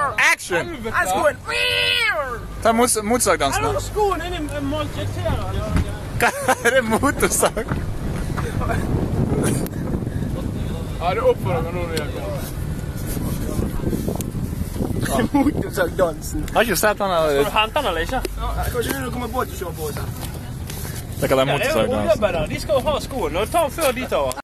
Action! Han skoen! Ta motorsagdansen. Han har skoen inni maltrekteren. Hva er det motorsag? Ja, det oppfører meg nå når jeg kommer. Motorsagdansen. Har ikke sett den her. Skal du hente den eller ikke? Ja, kanskje du kommer på til å kjøre på oss her. Det kan være Ja, det er jo motorsagdansen. oljearbeidere. De skal jo ha skoen. Ta den før de tar.